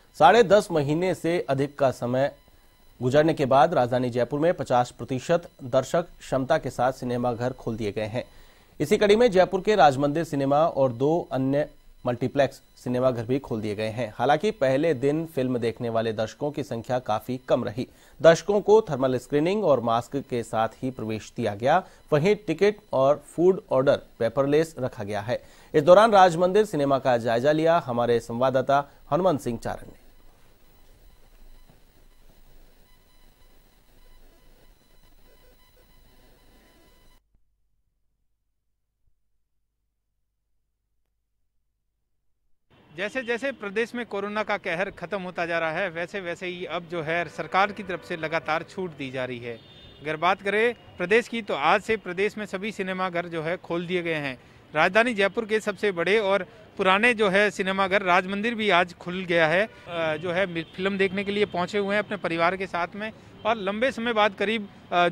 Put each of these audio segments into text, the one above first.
10.5 महीने से अधिक का समय गुजरने के बाद राजधानी जयपुर में 50% दर्शक क्षमता के साथ सिनेमाघर खोल दिए गए हैं। इसी कड़ी में जयपुर के राजमंदिर सिनेमा और 2 अन्य मल्टीप्लेक्स सिनेमाघर भी खोल दिए गए हैं। हालांकि पहले दिन फिल्म देखने वाले दर्शकों की संख्या काफी कम रही। दर्शकों को थर्मल स्क्रीनिंग और मास्क के साथ ही प्रवेश दिया गया। वहीं टिकट और फूड ऑर्डर पेपरलेस रखा गया है। इस दौरान राजमंदिर सिनेमा का जायजा लिया हमारे संवाददाता हनुमंत सिंह चारण ने। जैसे जैसे प्रदेश में कोरोना का कहर खत्म होता जा रहा है, वैसे वैसे ही अब जो है सरकार की तरफ से लगातार छूट दी जा रही है। अगर बात करें प्रदेश की, तो आज से प्रदेश में सभी सिनेमाघर जो है खोल दिए गए हैं। राजधानी जयपुर के सबसे बड़े और पुराने जो है सिनेमाघर राजमंदिर भी आज खुल गया है। जो है फिल्म देखने के लिए पहुंचे हुए हैं अपने परिवार के साथ में, और लंबे समय बाद करीब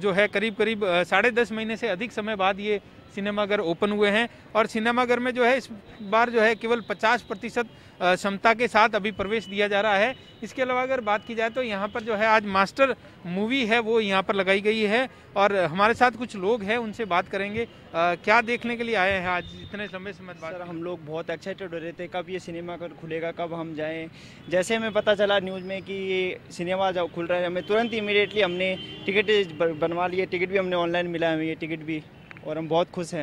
10.5 महीने से अधिक समय बाद ये सिनेमाघर ओपन हुए हैं। और सिनेमाघर में जो है इस बार जो है केवल 50% क्षमता के साथ अभी प्रवेश दिया जा रहा है। इसके अलावा अगर बात की जाए तो यहाँ पर जो है आज मास्टर मूवी है वो यहाँ पर लगाई गई है, और हमारे साथ कुछ लोग हैं, उनसे बात करेंगे। क्या देखने के लिए आए हैं आज इतने लंबे समय बाद? सर, हम लोग बहुत एक्साइटेड हो रहे थे कब ये सिनेमाघर खुलेगा, कब हम जाएं। जैसे हमें पता चला न्यूज़ में कि ये सिनेमा जब खुल रहा है, हमें तुरंत इमीडिएटली हमने टिकट बनवा लिए। टिकट भी हमने ऑनलाइन मिला हमें ये टिकट भी, और हम बहुत खुश हैं।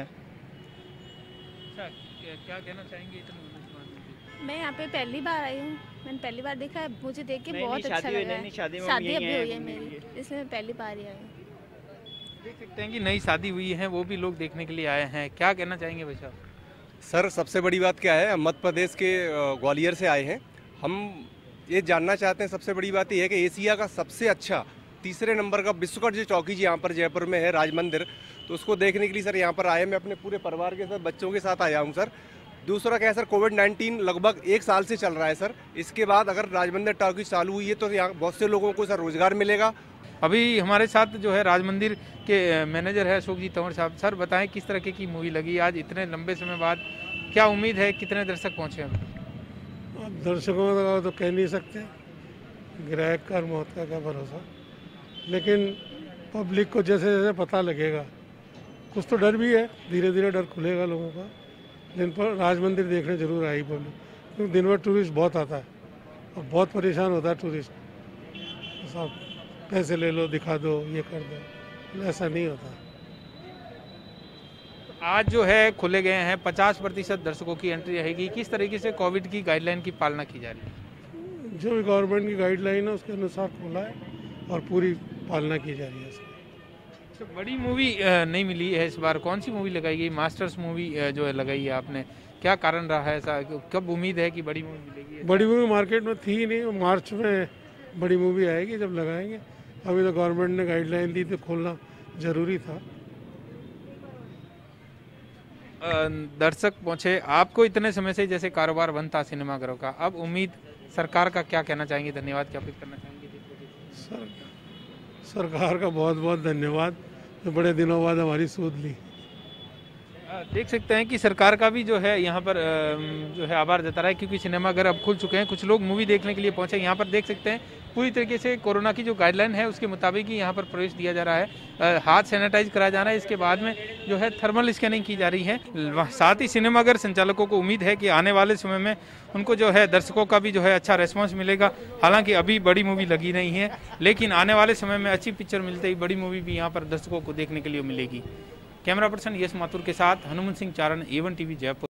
अच्छा, क्या कहना चाहेंगे? मैं यहाँ पे पहली बार आई हूँ, मैंने पहली बार देखा है, मुझे देख के बहुत अच्छा लगा है। शादी अभी हुई है मेरी, इसलिए मैं पहली बार ही आई हूँ। देख सकते हैं कि नई शादी हुई है, वो भी लोग देखने के लिए आए हैं। क्या कहना चाहेंगे भाई साहब? सर, सबसे बड़ी बात क्या है, हम मध्य प्रदेश के ग्वालियर से आए हैं। हम ये जानना चाहते हैं, सबसे बड़ी बात ये है कि एशिया का सबसे अच्छा 3रे नंबर का विश्वकर्मा जो चौकी जी यहाँ पर जयपुर में है राजमंदिर, तो उसको देखने के लिए सर यहाँ पर आए। मैं अपने पूरे परिवार के साथ, बच्चों के साथ आया हूँ सर। दूसरा क्या है सर, कोविड-19 लगभग 1 साल से चल रहा है सर। इसके बाद अगर राजमंदिर टॉकीज चालू हुई है तो यहाँ बहुत से लोगों को सर रोजगार मिलेगा। अभी हमारे साथ जो है राजमंदिर के मैनेजर है अशोक जी तंवर साहब। सर, बताएं किस तरह की मूवी लगी आज इतने लंबे समय बाद? क्या उम्मीद है, कितने दर्शक पहुँचे हैं? अब दर्शकों का तो कह नहीं सकते, ग्राहक का मौत का क्या भरोसा। लेकिन पब्लिक को जैसे जैसे पता लगेगा, कुछ तो डर भी है, धीरे धीरे डर खुलेगा लोगों का। दिन पर राजमंदिर देखने जरूर आई पब्लिक, क्योंकि दिन भर टूरिस्ट बहुत आता है और बहुत परेशान होता है टूरिस्ट। सब पैसे ले लो, दिखा दो, ये कर दो, ऐसा नहीं होता। आज जो है खुले गए हैं, 50% दर्शकों की एंट्री रहेगी। किस तरीके से कोविड की गाइडलाइन की पालना की जा रही है? जो भी गवर्नमेंट की गाइडलाइन है उसके अनुसार खोला है और पूरी पालना की जा रही है। तो बड़ी मूवी नहीं मिली है इस बार, कौन सी मूवी लगाई गई? मास्टर्स मूवी जो है लगाई है आपने, क्या कारण रहा है ऐसा? कब उम्मीद है कि बड़ी मूवी मिलेगी? बड़ी मूवी मार्केट में थी नहीं, मार्च में बड़ी मूवी आएगी जब लगाएंगे। अभी तो गवर्नमेंट ने गाइडलाइन दी तो खोलना जरूरी था। दर्शक पहुंचे, आपको इतने समय से जैसे कारोबार बंद था सिनेमाघरों का, अब उम्मीद सरकार का क्या कहना चाहेंगे, धन्यवाद ज्ञापित करना चाहेंगे? सरकार का बहुत बहुत धन्यवाद, तो बड़े दिनों बाद हमारी सूद ली। देख सकते हैं कि सरकार का भी जो है यहाँ पर जो है आभार जता रहा है, क्योंकि सिनेमाघर अब खुल चुके हैं। कुछ लोग मूवी देखने के लिए पहुंचे। यहाँ पर देख सकते हैं पूरी तरीके से कोरोना की जो गाइडलाइन है उसके मुताबिक ही यहाँ पर प्रवेश दिया जा रहा है। हाथ सैनिटाइज कराया जा रहा है, इसके बाद में जो है थर्मल स्कैनिंग की जा रही है। साथ ही सिनेमाघर संचालकों को उम्मीद है कि आने वाले समय में उनको जो है दर्शकों का भी जो है अच्छा रेस्पॉन्स मिलेगा। हालांकि अभी बड़ी मूवी लगी नहीं है, लेकिन आने वाले समय में अच्छी पिक्चर मिलते ही बड़ी मूवी भी यहाँ पर दर्शकों को देखने के लिए मिलेगी। कैमरा पर्सन यश माथुर के साथ हनुमंत सिंह चारण, A1 TV जयपुर।